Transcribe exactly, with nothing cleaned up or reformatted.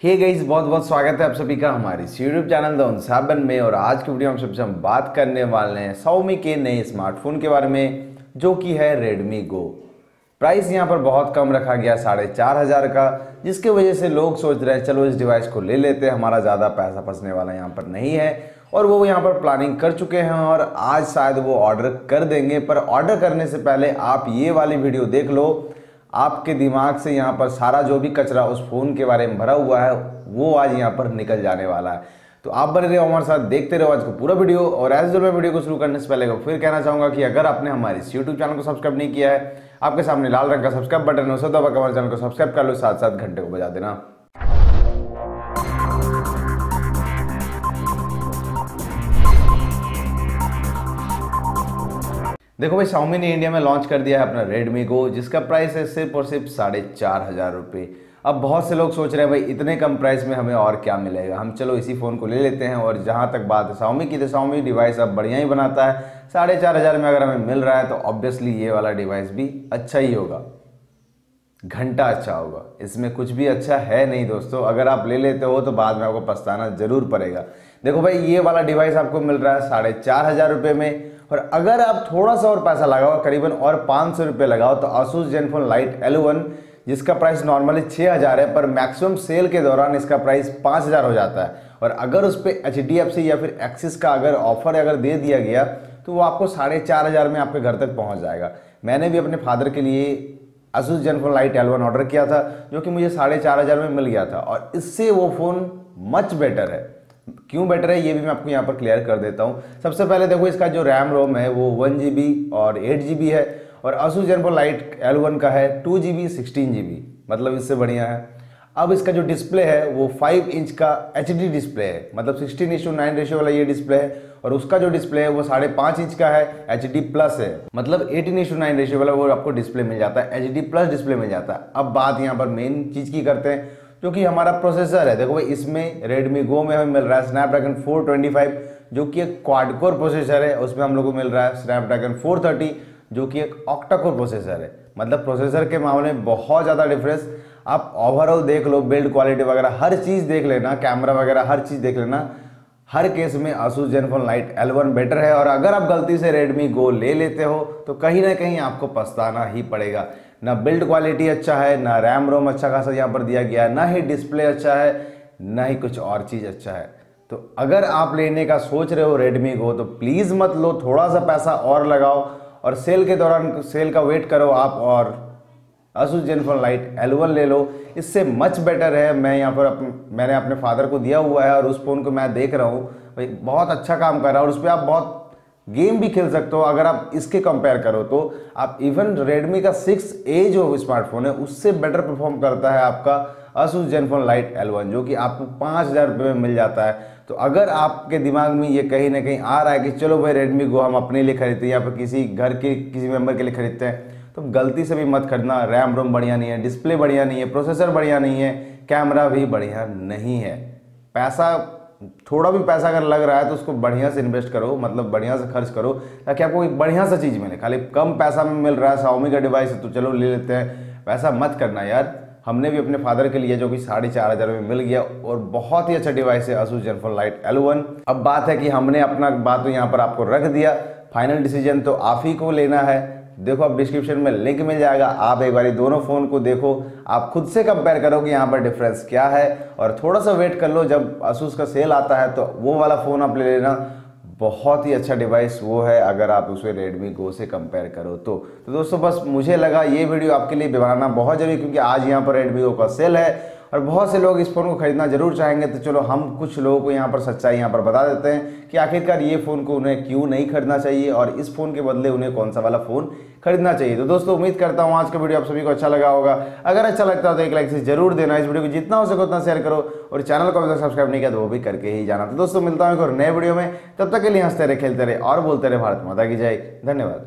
Hey guys, बहुत बहुत स्वागत है आप सभी का हमारे यूट्यूब चैनल द उनसाबन में। और आज की वीडियो में सबसे हम बात करने वाले हैं Xiaomi के नए स्मार्टफोन के बारे में, जो कि है Redmi Go। प्राइस यहाँ पर बहुत कम रखा गया, साढ़े चार हज़ार का, जिसके वजह से लोग सोच रहे हैं चलो इस डिवाइस को ले लेते हैं, हमारा ज़्यादा पैसा फंसने वाला यहाँ पर नहीं है। और वो यहाँ पर प्लानिंग कर चुके हैं और आज शायद वो ऑर्डर कर देंगे। पर ऑर्डर करने से पहले आप ये वाली वीडियो देख लो, आपके दिमाग से यहाँ पर सारा जो भी कचरा उस फ़ोन के बारे में भरा हुआ है वो आज यहाँ पर निकल जाने वाला है। तो आप बने रहो हमारे साथ, देखते रहो आज का पूरा वीडियो। और एज मैं वीडियो को शुरू करने से पहले फिर कहना चाहूँगा कि अगर आपने हमारे इस यूट्यूब चैनल को सब्सक्राइब नहीं किया है, आपके सामने लाल रंग का सब्सक्राइब बटन है, उसे दबाकर हमारे चैनल को सब्सक्राइब कर लो, साथ साथ घंटे को बजा देना। देखो भाई, Xiaomi ने इंडिया में लॉन्च कर दिया है अपना Redmi Go, जिसका प्राइस है सिर्फ और सिर्फ साढ़े चार हज़ार रुपये। अब बहुत से लोग सोच रहे हैं भाई इतने कम प्राइस में हमें और क्या मिलेगा, हम चलो इसी फ़ोन को ले लेते हैं। और जहाँ तक बात है Xiaomi की, तो Xiaomi डिवाइस अब बढ़िया ही बनाता है। साढ़े चार हज़ार में अगर हमें मिल रहा है तो ऑब्वियसली ये वाला डिवाइस भी अच्छा ही होगा, घंटा अच्छा होगा, इसमें कुछ भी अच्छा है नहीं दोस्तों। अगर आप ले लेते हो तो बाद में आपको पछताना जरूर पड़ेगा। देखो भाई, ये वाला डिवाइस आपको मिल रहा है साढ़े चार हज़ार रुपये में। और अगर आप थोड़ा सा और पैसा लगाओ, करीबन और पाँच सौ रुपये लगाओ, तो Asus Zenfone Lite L one, जिसका प्राइस नॉर्मली छः हज़ार है, पर मैक्सिमम सेल के दौरान इसका प्राइस पाँच हज़ार हो जाता है। और अगर उस पर एच डी एफ सी या फिर एक्सिस का अगर ऑफर अगर दे दिया गया तो वो आपको साढ़े चार हज़ार में आपके घर तक पहुँच जाएगा। मैंने भी अपने फादर के लिए Asus Zenfone Lite L one order किया था, जो कि मुझे साढ़े चार हज़ार में मिल गया था। और इससे वो फ़ोन मच बेटर है। क्यों बेटर है ये भी मैं आपको यहाँ पर क्लियर कर देता हूँ। सबसे पहले देखो, इसका जो रैम रोम है वो वन जी बी और एट जी बी है, और Asus Zenfone Lite L one का है two G B sixteen G B, मतलब इससे बढ़िया है। अब इसका जो डिस्प्ले है वो फाइव इंच का एच डी डिस्प्ले है, मतलब सिक्सटीन इस टू नाइन रेशियो वाला ये डिस्प्ले है। और उसका जो डिस्प्ले है वो साढ़े पाँच इंच का है, एच डी प्लस है, मतलब एटीन इस टू नाइन रेशियो वाला वो आपको डिस्प्ले मिल जाता है, एच डी प्लस डिस्प्ले मिल जाता है। अब बात यहाँ पर मेन चीज़ की करते हैं, जो कि हमारा प्रोसेसर है। देखो भाई, इसमें Redmi Go में हमें मिल रहा है स्नैपड्रैगन फोर ट्वेंटी फाइव, जो कि एक क्वाड कोर प्रोसेसर है। उसमें हम लोग को मिल रहा है स्नैपड्रैगन फोर थर्टी, जो कि एक ऑक्टा कोर प्रोसेसर है। मतलब प्रोसेसर के मामले में बहुत ज़्यादा डिफरेंस। आप ओवरऑल देख लो, बिल्ड क्वालिटी वगैरह हर चीज़ देख लेना, कैमरा वगैरह हर चीज़ देख लेना, हर केस में Asus Zenfone Lite L one better है। और अगर आप गलती से Redmi Go ले लेते हो तो कहीं ना कहीं आपको पछताना ही पड़ेगा। ना बिल्ड क्वालिटी अच्छा है, ना रैम रोम अच्छा खासा यहाँ पर दिया गया है, ना ही डिस्प्ले अच्छा है, ना ही कुछ और चीज़ अच्छा है। तो अगर आप लेने का सोच रहे हो Redmi Go, तो प्लीज़ मत लो, थोड़ा सा पैसा और लगाओ और सेल के दौरान सेल का वेट करो आप, और Asus Zenfone Lite L one ले लो, इससे मच बेटर है। मैं यहाँ पर अपन, मैंने अपने फादर को दिया हुआ है और उस फ़ोन को मैं देख रहा हूँ भाई, बहुत अच्छा काम कर रहा है। और उस पर आप बहुत गेम भी खेल सकते हो। अगर आप इसके कंपेयर करो तो आप इवन Redmi का सिक्स ए जो स्मार्टफोन है उससे बेटर परफॉर्म करता है आपका Asus Zenfone Lite L one, जो कि आपको पाँच हज़ार रुपये में मिल जाता है। तो अगर आपके दिमाग में ये कहीं ना कहीं आ रहा है कि चलो भाई Redmi Go हम अपने लिए खरीदते हैं या फिर किसी घर के किसी मेंबर के लिए खरीदते हैं, तो गलती से भी मत खरीदना। रैम रोम बढ़िया नहीं है, डिस्प्ले बढ़िया नहीं है, प्रोसेसर बढ़िया नहीं है, कैमरा भी बढ़िया नहीं है। पैसा, थोड़ा भी पैसा अगर लग रहा है तो उसको बढ़िया से इन्वेस्ट करो, मतलब बढ़िया से खर्च करो, ताकि आपको एक बढ़िया सा चीज़ मिले। खाली कम पैसा में मिल रहा है, Xiaomi का डिवाइस है तो चलो ले लेते हैं, वैसा मत करना यार। हमने भी अपने फादर के लिए, जो कि साढ़े चार हज़ार में मिल गया और बहुत ही अच्छा डिवाइस है Asus Zenfone Lite L one. अब बात है कि हमने अपना बात तो यहाँ पर आपको रख दिया, फाइनल डिसीजन तो आप ही को लेना है। देखो, अब डिस्क्रिप्शन में लिंक मिल जाएगा, आप एक बार दोनों फ़ोन को देखो, आप खुद से कंपेयर करो कि यहाँ पर डिफरेंस क्या है। और थोड़ा सा वेट कर लो, जब Asus का सेल आता है तो वो वाला फ़ोन आप ले लेना, बहुत ही अच्छा डिवाइस वो है अगर आप उसे Redmi Go से कंपेयर करो तो। तो दोस्तों, बस मुझे लगा ये वीडियो आपके लिए बनाना बहुत ज़रूरी, क्योंकि आज यहाँ पर Redmi Go का सेल है और बहुत से लोग इस फ़ोन को खरीदना जरूर चाहेंगे। तो चलो हम कुछ लोगों को यहाँ पर सच्चाई यहाँ पर बता देते हैं कि आखिरकार ये फ़ोन को उन्हें क्यों नहीं खरीदना चाहिए और इस फ़ोन के बदले उन्हें कौन सा वाला फ़ोन खरीदना चाहिए। तो दोस्तों, उम्मीद करता हूँ आज का वीडियो आप सभी को अच्छा लगा होगा। अगर अच्छा लगता है तो एक लाइक से जरूर देना, इस वीडियो को जितना हो सके उतना शेयर करो, और चैनल को अभी तक सब्सक्राइब नहीं किया तो वो भी करके ही जाना। तो दोस्तों, मिलता हूँ एक और नए वीडियो में, तब तक के लिए हंसते रहे, खेलते रहे और बोलते रहे भारत माता की जय। धन्यवाद।